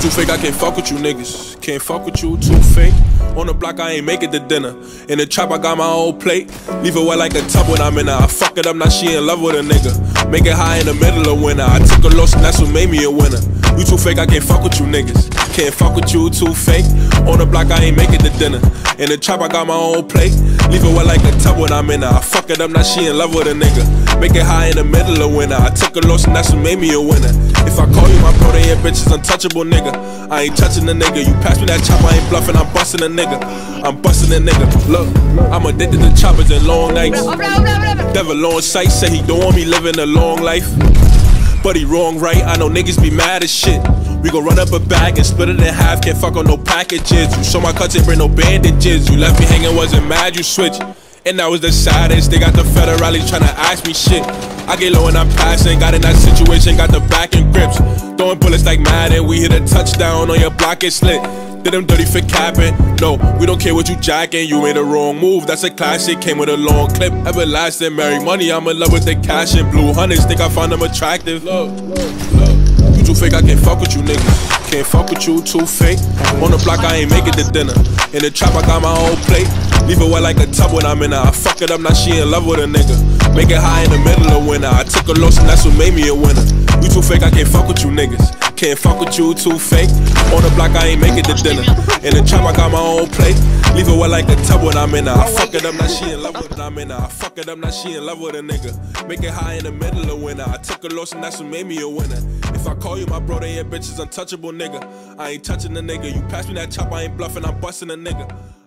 too fake, I can't fuck with you niggas. Can't fuck with you, too fake. On the block, I ain't make it to dinner. In the trap, I got my own plate. Leave it wet like a tub when I'm in her. I fuck it up, now she in love with a nigga. Make it high in the middle of winter. I took a loss and that's what made me a winner. You too fake, I can't fuck with you niggas. Can't fuck with you, too fake. On the block, I ain't make it to dinner. In the trap, I got my own plate. Leave it wet like a tub when I'm in her. I fuck it up, now she in love with a nigga. Make it high in the middle of winter. I took a loss and that's what made me a winner. If I call you my bro, then your bitch is untouchable, nigga. I ain't touching the nigga. You pass me that chop, I ain't bluffing, I'm busting a nigga. I'm busting a nigga. Look, I'm addicted to choppers and long nights. Devil on sight, say he don't want me living a long life. But he wrong, right? I know niggas be mad as shit. We gon' run up a bag and split it in half. Can't fuck on no packages. You show my cuts and bring no bandages. You left me hanging, wasn't mad, you switched. And that was the saddest. They got the federales tryna ask me shit. I get low and I'm passing. Got in that situation, got the back and grips. Throwing bullets like Madden. We hit a touchdown on your block and slit. Did them dirty for capping. No, we don't care what you jacking. You made a wrong move, that's a classic. Came with a long clip, everlasting. Marry money, I'm in love with the cash and blue hunters. Think I found them attractive. Look. You too fake, I can't fuck with you niggas. Can't fuck with you, too fake. On the block, I ain't make it to dinner. In the trap, I got my own plate. Leave it wet like a tub when I'm in her. I fuck it up, now she in love with a nigga. Make it high in the middle of winter. I took a loss and that's what made me a winner. You too fake, I can't fuck with you niggas. Can't fuck with you, too fake. On the block, I ain't make it to dinner. In the trap, I got my own plate. Leave it wet like a tub when I'm in her. I fuck it up, now she in love with it. I'm in her. I fuck it up, now she in love with a nigga. Make it high in the middle of winter. I took a loss and that's what made me a winner. If I call you my bro, then your bitch is untouchable, nigga. I ain't touching the nigga. You pass me that chop, I ain't bluffing, I'm busting a nigga.